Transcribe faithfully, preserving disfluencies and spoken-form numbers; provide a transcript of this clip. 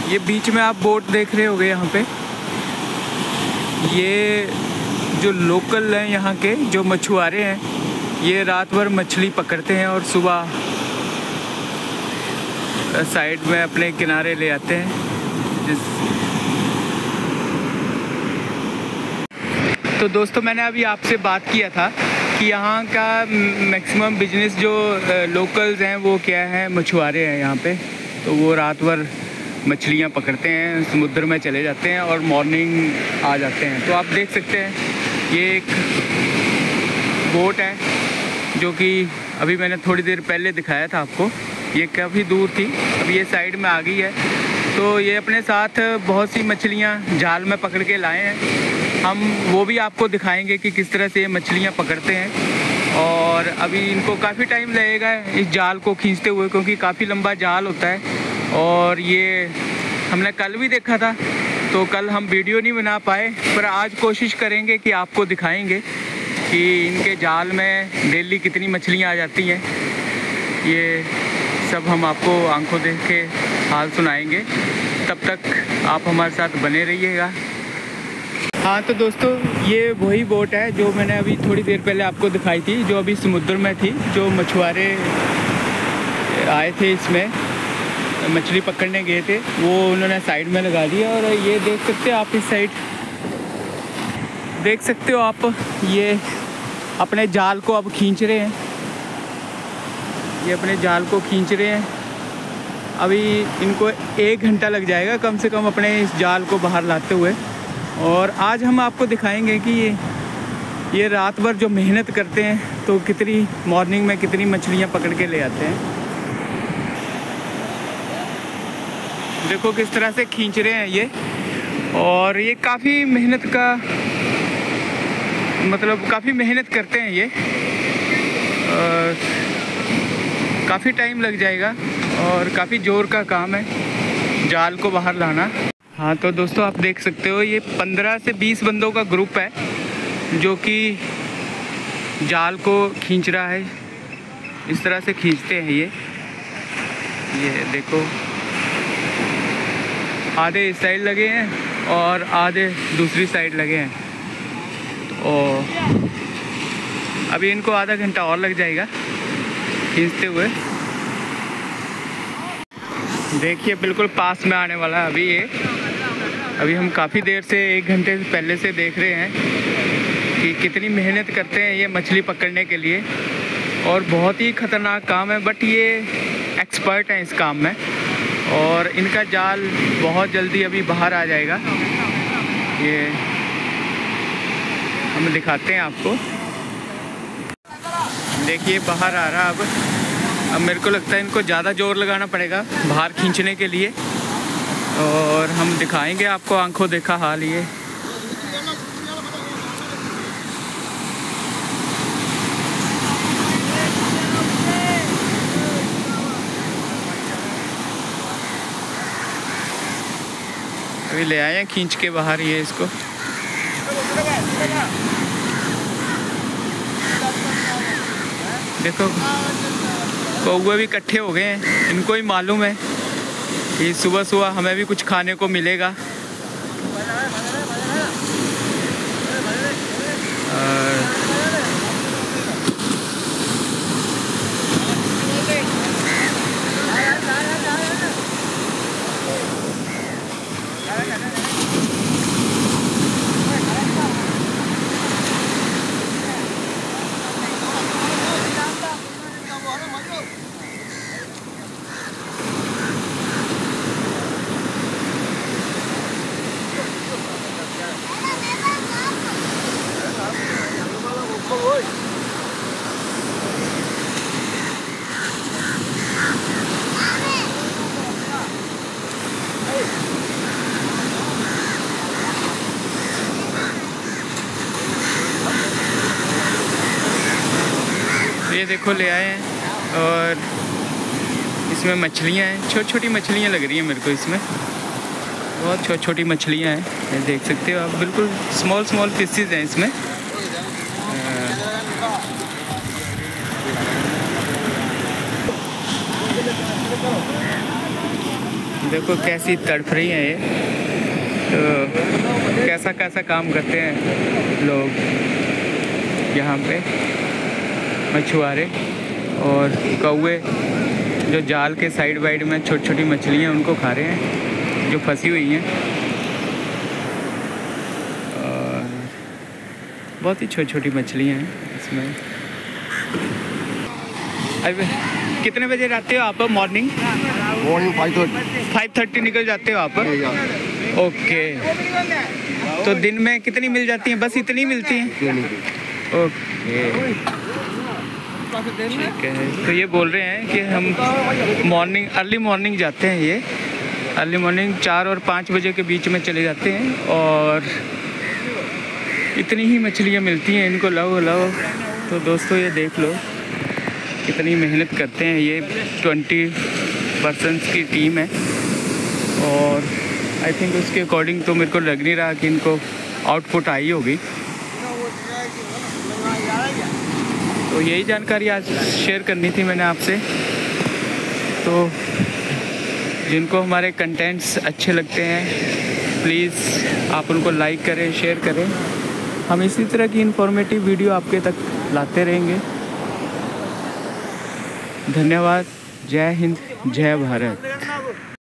ये बीच में आप बोट देख रहे होगे यहाँ पे, ये जो लोकल हैं यहाँ के जो मछुआरे हैं, ये रात भर मछली पकड़ते हैं और सुबह साइड में अपने किनारे ले आते हैं। जिस तो दोस्तों मैंने अभी आपसे बात किया था कि यहाँ का मैक्सिमम बिजनेस जो लोकल्स हैं वो क्या है, मछुआरे हैं यहाँ पे। तो वो रात भर मछलियाँ पकड़ते हैं, समुद्र में चले जाते हैं और मॉर्निंग आ जाते हैं। तो आप देख सकते हैं ये एक बोट है जो कि अभी मैंने थोड़ी देर पहले दिखाया था आपको। ये काफ़ी दूर थी, अब ये साइड में आ गई है। तो ये अपने साथ बहुत सी मछलियाँ जाल में पकड़ के लाए हैं। हम वो भी आपको दिखाएंगे कि किस तरह से ये मछलियाँ पकड़ते हैं। और अभी इनको काफ़ी टाइम लगेगा इस जाल को खींचते हुए, क्योंकि काफ़ी लंबा जाल होता है। और ये हमने कल भी देखा था, तो कल हम वीडियो नहीं बना पाए, पर आज कोशिश करेंगे कि आपको दिखाएंगे कि इनके जाल में डेली कितनी मछलियाँ आ जाती हैं। ये सब हम आपको आंखों देख के हाल सुनाएंगे। तब तक आप हमारे साथ बने रहिएगा। हाँ तो दोस्तों, ये वही बोट है जो मैंने अभी थोड़ी देर पहले आपको दिखाई थी, जो अभी समुद्र में थी। जो मछुआरे आए थे इसमें मछली पकड़ने गए थे, वो उन्होंने साइड में लगा दिया। और ये देख सकते हो आप, इस साइड देख सकते हो आप, ये अपने जाल को अब खींच रहे हैं। ये अपने जाल को खींच रहे हैं। अभी इनको एक घंटा लग जाएगा कम से कम अपने इस जाल को बाहर लाते हुए। और आज हम आपको दिखाएंगे कि ये ये रात भर जो मेहनत करते हैं, तो कितनी मॉर्निंग में कितनी मछलियाँ पकड़ के ले आते हैं। देखो किस तरह से खींच रहे हैं ये। और ये काफ़ी मेहनत का मतलब काफ़ी मेहनत करते हैं ये, काफ़ी टाइम लग जाएगा और काफ़ी ज़ोर का काम है जाल को बाहर लाना। हाँ तो दोस्तों आप देख सकते हो, ये पंद्रह से बीस बंदों का ग्रुप है जो कि जाल को खींच रहा है। इस तरह से खींचते हैं ये ये देखो, आधे इस साइड लगे हैं और आधे दूसरी साइड लगे हैं। तो अभी इनको आधा घंटा और लग जाएगा खींचते हुए। देखिए बिल्कुल पास में आने वाला है अभी ये। अभी हम काफ़ी देर से, एक घंटे से पहले से देख रहे हैं कि कितनी मेहनत करते हैं ये मछली पकड़ने के लिए। और बहुत ही ख़तरनाक काम है, बट ये एक्सपर्ट हैं इस काम में। और इनका जाल बहुत जल्दी अभी बाहर आ जाएगा। ये हम दिखाते हैं आपको। देखिए बाहर आ रहा अब। अब मेरे को लगता है इनको ज़्यादा जोर लगाना पड़ेगा बाहर खींचने के लिए। और हम दिखाएंगे आपको आंखों देखा हाल ये। अभी ले आए हैं खींच के बाहर ये इसको। देखो कौवे भी इकट्ठे हो गए हैं। इनको ही मालूम है कि सुबह सुबह हमें भी कुछ खाने को मिलेगा। ये देखो ले आए हैं और इसमें मछलियाँ हैं। छोटी छोटी मछलियाँ लग रही हैं मेरे को इसमें, बहुत छोटी छोटी मछलियाँ हैं। ये देख सकते हो आप, बिल्कुल स्मॉल स्मॉल पीसेस हैं इसमें। देखो कैसी तड़फ रही हैं ये, तो कैसा कैसा काम करते हैं लोग यहाँ पे, मछुआरे। और कौवे जो जाल के साइड वाइड में छोटी छोटी मछलियाँ उनको खा रहे हैं जो फंसी हुई हैं। और बहुत ही छोटी छोटी मछलियाँ हैं इसमें। अभी कितने बजे जाते हो आप morning? Morning five thirty five thirty निकल जाते हो आप? ओके। तो दिन में कितनी मिल जाती हैं? बस इतनी मिलती हैं? ओके ठीक है। तो ये बोल रहे हैं कि हम मॉर्निंग अर्ली मॉर्निंग जाते हैं, ये अर्ली मॉर्निंग चार और पाँच बजे के बीच में चले जाते हैं और इतनी ही मछलियाँ मिलती हैं इनको, लो लो। तो दोस्तों ये देख लो कितनी मेहनत करते हैं ये, ट्वेंटी पर्सन्स की टीम है। और आई थिंक उसके अकॉर्डिंग तो मेरे को लग नहीं रहा कि इनको आउटपुट आई होगी। तो यही जानकारी आज शेयर करनी थी मैंने आपसे। तो जिनको हमारे कंटेंट्स अच्छे लगते हैं प्लीज़ आप उनको लाइक करें, शेयर करें। हम इसी तरह की इन्फॉर्मेटिव वीडियो आपके तक लाते रहेंगे। धन्यवाद। जय हिंद, जय भारत।